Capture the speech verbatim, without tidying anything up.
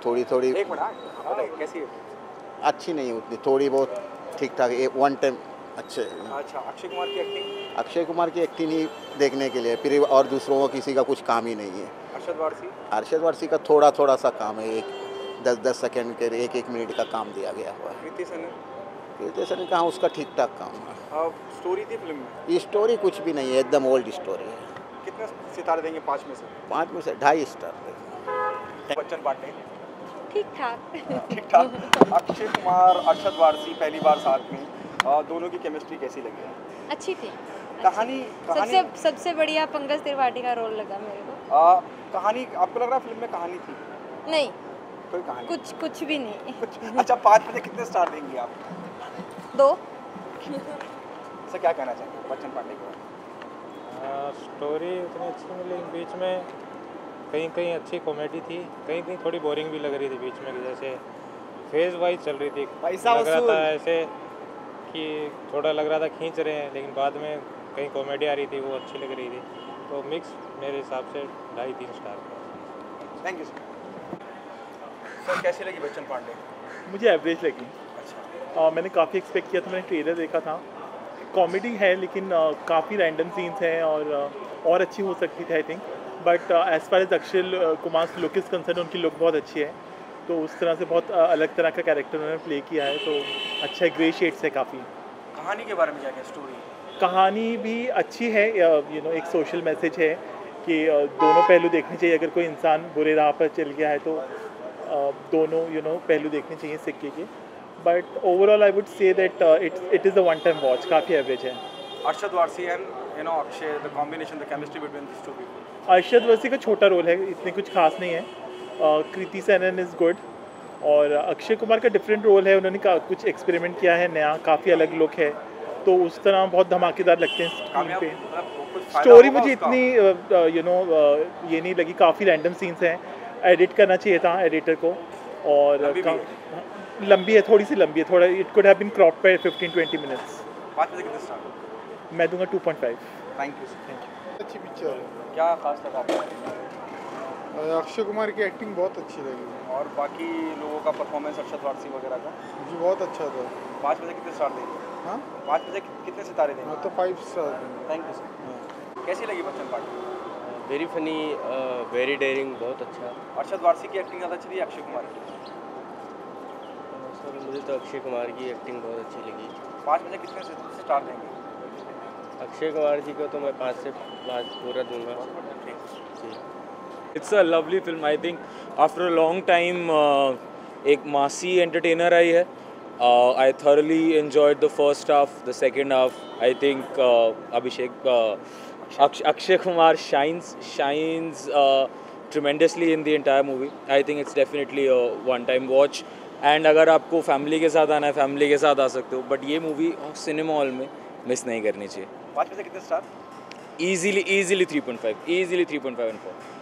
थोड़ी थोड़ी एक मिनट बताइए कैसी है? अच्छी नहीं उतनी, थोड़ी बहुत ठीक ठाक, एक वन टाइम अच्छे। अच्छा, अक्षय कुमार की एक्टिंग? अक्षय कुमार की एक्टिंग ही देखने के लिए, फिर और दूसरों को किसी का कुछ काम ही नहीं है। अरशद वारसी? अरशद वारसी का थोड़ा थोड़ा सा काम है, एक दस दस सेकंड के एक एक मिनट का काम दिया गया हुआ है। कृति सेनन? कृति सेनन कहाँ, उसका ठीक ठाक काम है। अब स्टोरी थी फिल्म में? ये स्टोरी कुछ भी नहीं है, एकदम ओल्ड स्टोरी है। कितने सितारे देंगे पाँच में से? पाँच में से ढाई स्टार। बच्चन पांडे? ठीक ठाक। ठीक ठाक। अक्षय कुमार अरशद वारसी पहली बार साथ में, आ, दोनों की केमिस्ट्री कैसी लगी? अच्छी थी। कहानी कहानी सबसे सबसे बढ़िया पंकज त्रिपाठी का रोल लगा मेरे को। आ, कहानी आपको लग रहा है फिल्म में कहानी थी? नहीं, कोई कहानी? कुछ कुछ भी नहीं। कुछ अच्छा, पाँच में से कितने स्टार देंगी आप? दो। सर क्या कहना चाहेंगे बच्चन पांडे के बारे में? स्टोरी उतनी अच्छी मिली, बीच में कहीं कहीं अच्छी कॉमेडी थी, कहीं कहीं थोड़ी बोरिंग भी लग रही थी बीच में, जैसे फेज वाइज चल रही थी। पैसा लग रहा वसूल। था ऐसे कि थोड़ा लग रहा था खींच रहे हैं, लेकिन बाद में कहीं कॉमेडी आ रही थी, वो अच्छी लग रही थी। तो मिक्स मेरे हिसाब से ढाई तीन star. Thank you sir. Sir कैसी लगी बच्चन पांडे? मुझे एवरेज लगी। अच्छा, आ, मैंने काफ़ी एक्सपेक्ट किया था, मैंने ट्रेलर देखा था, कॉमेडी है लेकिन काफ़ी रैंडम सीन्स हैं और आ, और अच्छी हो सकती थी I think, but as far as Akshay Kumar look is concern, उनकी लुक बहुत अच्छी है, तो उस तरह से बहुत आ, अलग तरह का कैरेक्टर उन्होंने प्ले किया है, तो अच्छा है, ग्रे शेड्स है काफ़ी। कहानी के बारे में क्या क्या स्टोरी? कहानी भी अच्छी है, यू नो एक सोशल मैसेज है कि आ, दोनों पहलू देखने चाहिए, अगर कोई इंसान बुरे राह पर चल गया है तो आ, दोनों यू नो पहलू देखने चाहिए सिक्के के, but overall I would say that it's it is a one time watch, काफ़ी एवरेज है। Arshad Warsi and you know Akshay, the combination, the chemistry between this two people? Arshad Warsi का छोटा रोल है, इतने कुछ खास नहीं है। कृति सेनन इज़ गुड, और अक्षय कुमार का डिफरेंट रोल है, उन्होंने का कुछ एक्सपेरिमेंट किया है नया, काफ़ी अलग लुक है, तो उस तरह बहुत धमाकेदार लगते हैं स्क्रीन पे। स्टोरी मुझे इतनी यू नो ये नहीं लगी, काफ़ी रैंडम सीन्स हैं, एडिट करना चाहिए था एडिटर को, और लंबी है, थोड़ी सी लंबी है, थोड़ा it could have been crop पे फिफ्टीन ट्वेंटी मिनट्स। पाँच में से कितने स्टार? मैं दूंगा two point five. Thank you sir. Thank you. अच्छी पिक्चर है। क्या खास लगा आपको? अक्षय कुमार की एक्टिंग बहुत अच्छी लगी और बाकी लोगों का परफॉर्मेंस, अरशद वारसी वगैरह का? मुझे, बहुत अच्छा था। पाँच में से कितने स्टार देंगे? हाँ, पाँच में से कितने सितारे देंगे? मैं तो फाइव स्टार दूंगा। Thank you sir. कैसी लगी Bachchan Pandey? Very funny, very daring, बहुत अच्छा। अरशद वारसी की एक्टिंग ज़्यादा अच्छी थी, अक्षय कुमार की? सर मुझे तो अक्षय कुमार की एक्टिंग बहुत अच्छी लगी। पाँच में से कितने स्टार देंगे? अक्षय कुमार जी को तो मैं पाँच से पाँच पूरा दूंगा जी। It's a lovely film. I think after a long time एक मासी एंटरटेनर आई है। I thoroughly enjoyed the first half, the second half I think Abhishek Akshay Kumar shines shines uh, tremendously in the entire movie. I think it's definitely a one time watch, and अगर आपको family के साथ आना है family के साथ आ सकते हो, बट ये मूवी सिनेमा हॉल में मिस नहीं करनी चाहिए। पाँच में से कितने star? easily easily three point five, easily three point five and four.